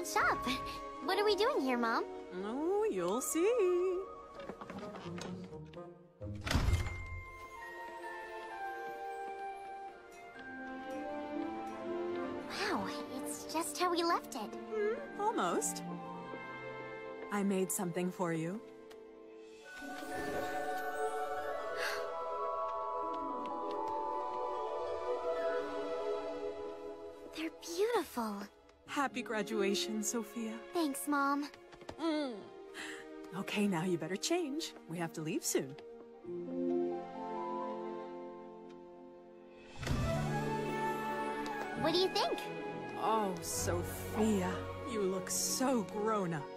old shop. What are we doing here, Mom? Oh, you'll see. Wow, it's just how we left it. Almost. I made something for you. They're beautiful. Happy graduation, Sophia. Thanks, Mom. Okay, now you better change. We have to leave soon. What do you think? Oh, Sophia, you look so grown up.